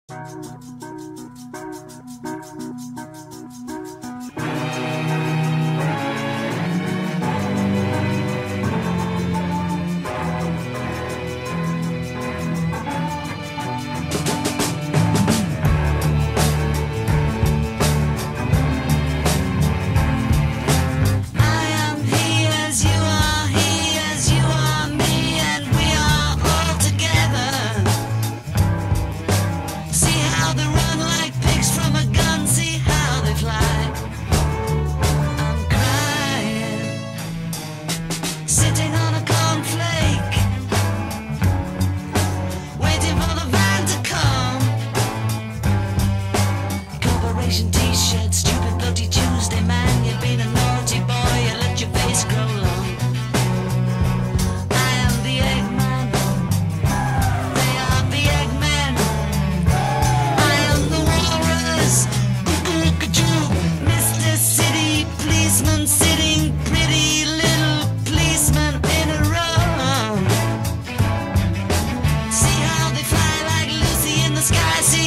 T-shirt, stupid bloody Tuesday, man. You've been a naughty boy, you let your face grow long. I am the Eggman, they are the Eggmen. I am the walrus, Mr. City Policeman, sitting pretty little policeman in a row. See how they fly like Lucy in the sky. See